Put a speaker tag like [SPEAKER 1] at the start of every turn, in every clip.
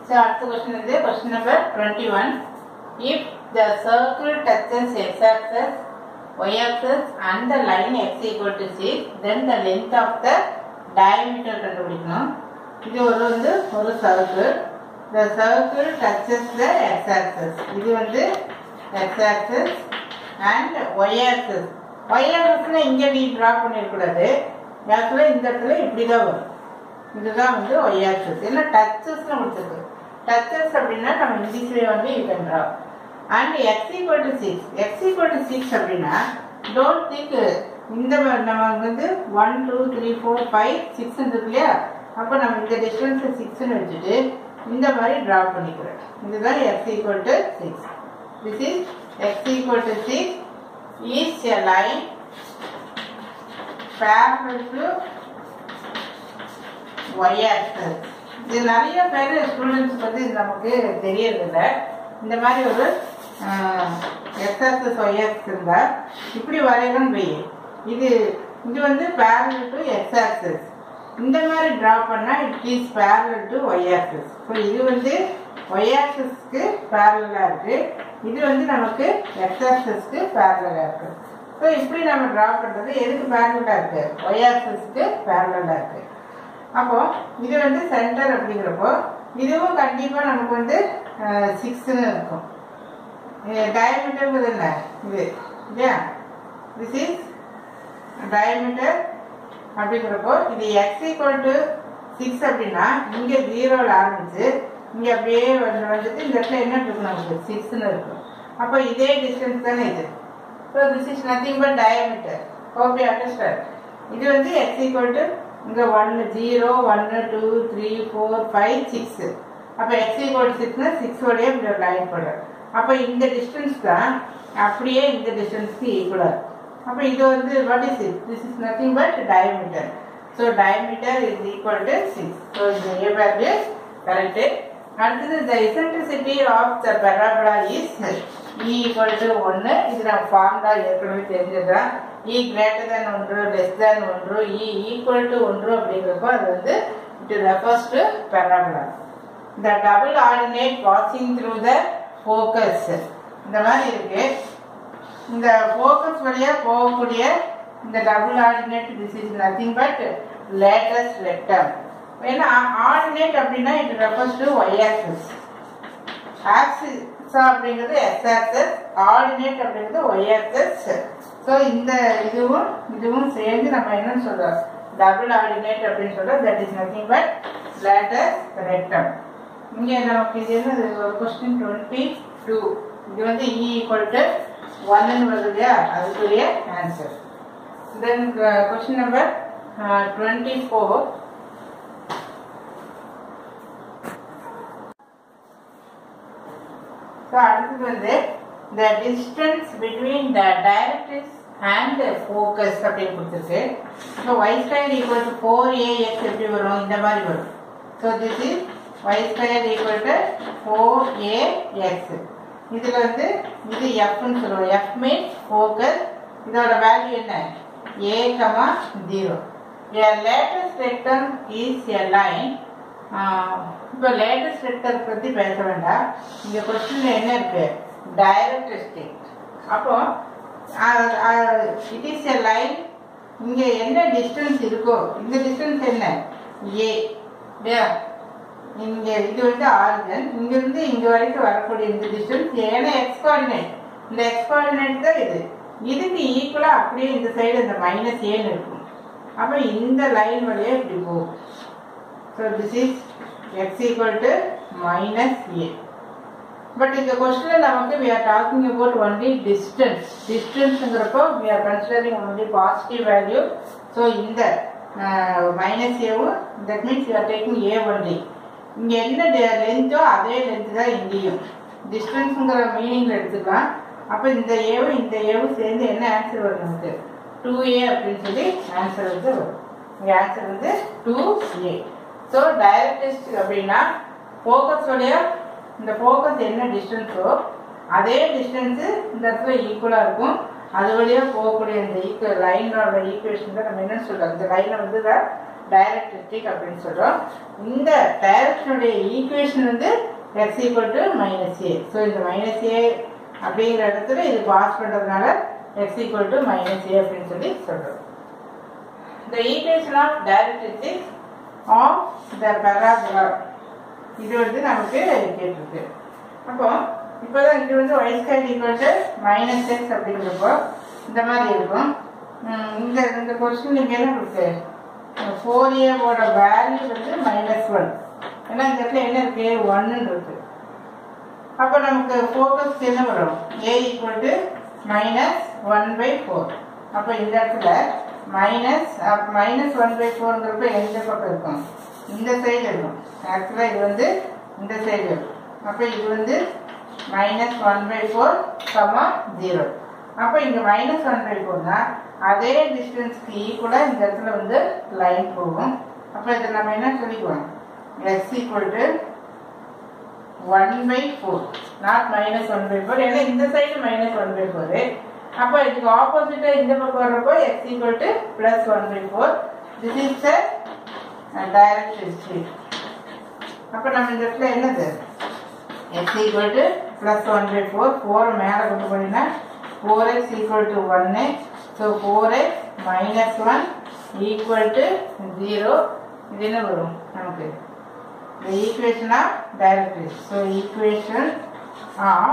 [SPEAKER 1] So, அடுத்த question is question number 21. If the circle touches x-axis, y-axis and the line x equal to 6, then the length of the diameter கண்டுபிடிக்கணும். இது ஒரு circle. The circle touches the x-axis. இது x-axis and y-axis. Y-axis இங்க நீ draw பண்ணிருக்கூடாது. actually இந்த இடத்துல இப்படிதான் வரும். இதுதான் y-axis. என்ன touches கொடுத்துருக்கு. touches அப்படின்னா நம்ம இங்கிலீஷ்ல you can draw. And x equal to 6. x equal to 6 அப்படின்னா don't think இந்த நம்ம 1 2 3 4 5 6 இருக்கு இல்லையா, அப்போ நம்ம இந்த டிஸ்டன்ஸ் 6ன்னு வச்சுட்டு இந்த மாதிரி டிரா பண்ணிக்கிறோம். இதுதான் x equal to 6. This is x equal to 6 is a line parallel to y-axis. இது நிறைய பேர் ஸ்டூடெண்ட்ஸ் இது நமக்கு தெரியறதில்லை. இந்த மாதிரி ஒரு x-axis y-axis இருந்தா இப்படி வரையணும் போய் இது parallel to x-axis. இந்த மாதிரி டிரா பண்ணா it is parallel to y-axis. So இது y-axisக்கு parallel-ஆ இருக்கு, இது நமக்கு x-axisக்கு parallel-ஆ இருக்கு. ஸோ இப்படி நம்ம டிரா பண்றது எதுக்கு parallel-ஆ இருக்கு? y-axisக்கு parallel-ஆ இருக்கு. அப்போ இது சென்டர் அப்படிங்கிறப்போ இதுவும் கண்டிப்பா நமக்கு 6ன்னு இருக்கும். diameter என்ன இது இல்லையா? this is diameter அப்படிங்கிறப்போ இது x equal to 6 அப்படின்னா இங்க 0ல ஆரம்பிச்சு இங்க அப்படியே இந்த இடத்துல என்ன இருக்கும், நமக்கு 6ன்னு இருக்கும். அப்போ இதே டிஸ்டன்ஸ் தானே இது. so this is nothing but diameter. hope you understand. இது x equal to இங்க 1 0 1 2 3 4 5 6. அப்ப x equal to 6 னா 6 ஓடயே இப்படி லைன் போடுறோம். அப்ப இந்த டிஸ்டன்ஸ் தான் அப்படியே இந்த டிஸ்டன்ஸ்க்கு ஈக்குவலா இருக்கும். அப்ப இது what is it? This is nothing but diameter. So diameter is equal to 6. So இந்த a value correct. அடுத்தது the eccentricity of the parabola is e equal to 1. இது நம்ம ஃபார்முலா ஏற்கனவே தெரிஞ்சதுதான். e greater than 1 less than 1 e equal to 1 அப்படிங்கிறப்போ அது it refers to parabola. The double ordinate passing through the focus. இந்த மாதிரி இருக்கு. இந்த focus வழியா போகக்கூடிய இந்த double ordinate, this is nothing but lattice rectum. ஏன்னா ordinate அப்படின்னா it refers to y-axis. axis அப்படிங்கிறது x-axis, ordinate அப்படிங்கிறது y-axis. ஸோ இந்த இதுவும் சேர்ந்து நம்ம என்ன சொல்றோம், டபுள் ஆர்டினேட் அப்படின்னு சொல்றோம். That is nothing but lattice rectum. இங்கே நமக்கு இது என்னது, ஒரு கொஸ்டின் 22. இது e equal to 1ன்னு வருது இல்லையா, அதுக்குரிய answer. Then question number 24. So அடுத்தது the distance between the directrix and focus அப்படின்னு கொடுத்துருக்கு. So y square equal to 4ax எப்படி வரும், இந்த மாதிரி வரும். So this is y square equal to 4ax. இதுல இது fன்னு சொல்லுவோம். f means focus. இதோட வேல்யூ என்ன, a, 0. A lattice rectum is a line. இப்போ lattice rectum பத்தி பேச வேண்டாம். இங்க கொஸ்டின்ல என்ன இருக்கு, டைரக்ட்ரிக்ஸ். அப்போ it is a line. இங்க என்ன டிஸ்டன்ஸ் இருக்கோ இந்த டிஸ்டன்ஸ் என்ன, a. இங்க இது ஆரிஜின், இங்க இருந்து இங்க வரைக்கும் வரக்கூடிய இந்த டிஸ்டன்ஸ் ஏன்னா x கோஆர்டினேட். இந்த x கோஆர்டினேட் தான் இதுக்கு ஈக்குவலா அப்படியே இந்த சைடு இந்த -a இருக்கும். அப்ப இந்த லைன் வழியா இப்படி போகும். so this is x equal to -a. But இந்த கொஸ்டின்ல நமக்கு we are talking about only distance. டிஸ்டன்ஸ்ங்கிறப்போ we are considering only positive value. so இந்த -a that means you are taking a only. இங்க என்ன லென்த்தோ அதே லென்த் தான் இங்கேயும். டிஸ்டன்ஸ்ங்கிற மீனிங்ல எடுத்துக்கலாம். அப்ப இந்த ஏவும் இந்த ஏவும் சேர்ந்து என்ன ஆன்சர் வரும், நமக்கு 2a அப்படின்னு சொல்லி ஆன்சர் வரும். இங்க ஆன்சர் 2a. ஸோ டைரக்ட்ரிக்ஸ் அப்படின்னா ஃபோக்கஸ் வழியா இந்த ஃபோக்கஸ் என்ன டிஸ்டன்ஸோ அதே டிஸ்டன்ஸ் இந்த இடத்துல ஈக்குவலா இருக்கும். அது வழியா போகக்கூடிய இந்த லைனோட ஈக்குவேஷன் தான் நம்ம என்ன சொல்றோம், இந்த லைனை டைரக்ட்ரிஸ்டிக் அப்படின்னு சொல்கிறோம். இந்த டைரக்ஷனுடைய ஈக்குவேஷன் வந்து x ஈக்குவல் டு -a. ஸோ இந்த -a அப்படிங்கிற இடத்துல இது பாஸ் பண்ணுறதுனால x ஈக்குவல் டு -a அப்படின்னு சொல்லி சொல்கிறோம். The equation of directrix of the parabola இது வந்து நமக்கு கேட்டிருக்கு. அப்போ இப்போதான் இது வந்து y squared equal to -x அப்படிங்கிறப்போ இந்த மாதிரி இருக்கும். இந்த கொஸ்டின் இங்கே என்ன இருக்கு, 4a ஓட வேல்யூ வந்து -1. ஏன்னா இந்த இடத்துல என்ன இருக்கு, 1 இருக்கு. அப்போ நமக்கு ஃபோக்கஸ் என்ன வரும், a equal to -1/4. அப்போ இந்த இடத்துல -1/4ங்கிறப்ப எந்த பக்கம் இருக்கும், இந்த சைடு இருக்கும். ஆக்சுவலாக இது வந்து இந்த சைடு இருக்கும். அப்போ இது வந்து -1/4, 0. அப்போ இங்கே -1/4னா அதே டிஸ்டன்ஸ்க்கு ஈக்குவலாக இந்த இடத்துல வந்து லைன் போகும். அப்போ இதை நம்ம என்ன சொல்லிக்குவோம், x ஈக்குவல் டு 1/4, நாட் -1/4. ஏன்னா இந்த சைடு -1/4. அப்போ இதுக்கு ஆப்போசிட்டாக இந்த பக்கம் வர்றப்போ x equal to +1/4. This is directrix. அப்போ நம்ம இந்த இடத்துல என்னது, x ஈக்குவல் டு +1/4. 4 மேலே கொண்டு போனீங்கன்னா 4x equal to 1. So 4x -1 equal to 0. இது என்ன வரும் நமக்கு, the equation of directrix. So equation of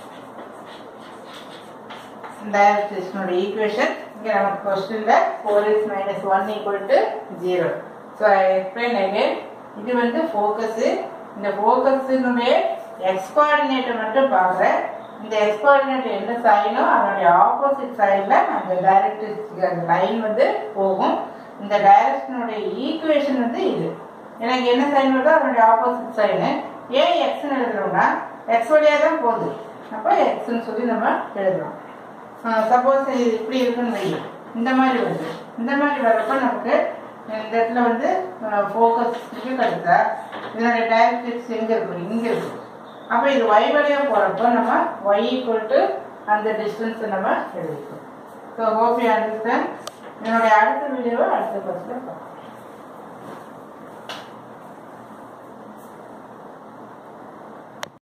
[SPEAKER 1] directrix நோட equation இங்க நமக்கு क्वेश्चनல 4x - 1 equal to 0. So I explain again. இது வந்து ஃபோக்கஸ். இந்த ஃபோக்கஸ்னுடைய x கோஆர்டினேட்டை மட்டும் பார்க்குறேன். இந்த x கோஆர்டினேட் என்ன சைனோ அதனுடைய ஆப்போசிட் சைடில் அந்த டைரக்ட்ரிக்ஸ் அந்த லைன் வந்து போகும். இந்த டைரக்ஷனுடைய ஈக்குவேஷன் வந்து இது. எனக்கு என்ன சைன் வருதோ அதனுடைய ஆப்போசிட் சைனு. ஏன் எக்ஸ்ன்னு எழுதுறோம்னா எக்ஸ் வழியாக தான் போகுது. அப்போ எக்ஸ்ன்னு சொல்லி நம்ம எழுதுறோம். சப்போஸ் இது இப்படி இருக்குன்னு வையும், இந்த மாதிரி வருது. இந்த மாதிரி வர்றப்போ நமக்கு இந்த இடத்துல வந்து ஃபோக்கஸ் கிடைச்சா இதனுடைய டைரக்ட்ரிக்ஸ் எங்கே இருக்கும், இங்கே இருக்கும். அப்போ இது y வழியாக போகிறப்போ நம்ம y ஈக்குவல் டு அந்த டிஸ்டன்ஸை நம்ம எழுதிக்கிறோம். So hope you understand. இதனுடைய அடுத்த வீடியோவை அடுத்த கிளாஸில் பார்க்கலாம்.